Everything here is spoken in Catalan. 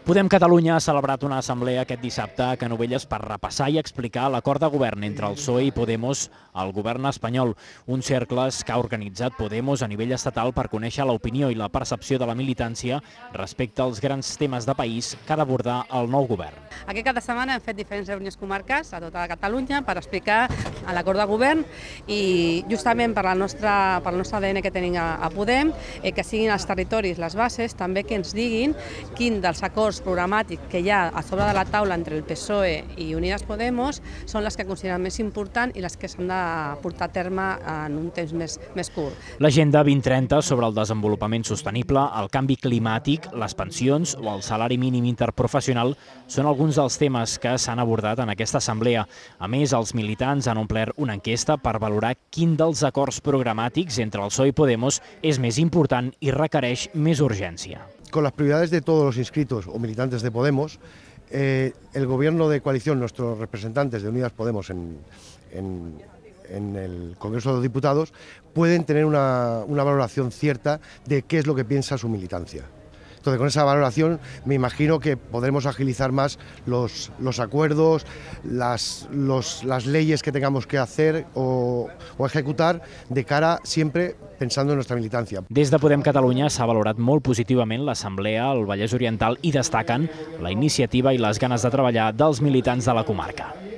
Podem Catalunya ha celebrat una assemblea aquest dissabte a Canovelles per repassar i explicar l'acord de govern entre el PSOE i Podemos al govern espanyol. Uns cercles que ha organitzat Podemos a nivell estatal per conèixer l'opinió i la percepció de la militància respecte als grans temes de país que ha d'abordar el nou govern. Aquest cap de setmana hem fet diferents reunions comarcals a tota Catalunya per explicar l'acord de govern i justament per el nostre ADN que tenim a Podem, que siguin els territoris, les bases, també que ens diguin quin dels acords programàtics que hi ha a sobre de la taula entre el PSOE i Unidas Podemos són les que consideren més importants i les que s'han de portar a terme en un temps més curt. L'Agenda 2030 sobre el desenvolupament sostenible, el canvi climàtic, les pensions o el salari mínim interprofessional són alguns dels temes que s'han abordat en aquesta assemblea. A més, els militants han omplert una enquesta per valorar quin dels acords programàtics entre el PSOE i Podemos és més important i requereix més urgència. Con las prioridades de todos los inscritos o militantes de Podemos, el gobierno de coalición, nuestros representantes de Unidas Podemos en el Congreso de los Diputados, pueden tener una valoración cierta de qué es lo que piensa su militancia. Entonces, con esa valoración me imagino que podremos agilizar más los acuerdos, las leyes que tengamos que hacer o ejecutar de cara siempre pensando en nuestra militancia. Des de Podem Catalunya s'ha valorat molt positivament l'assemblea al Vallès Oriental i destaquen la iniciativa i les ganes de treballar dels militants de la comarca.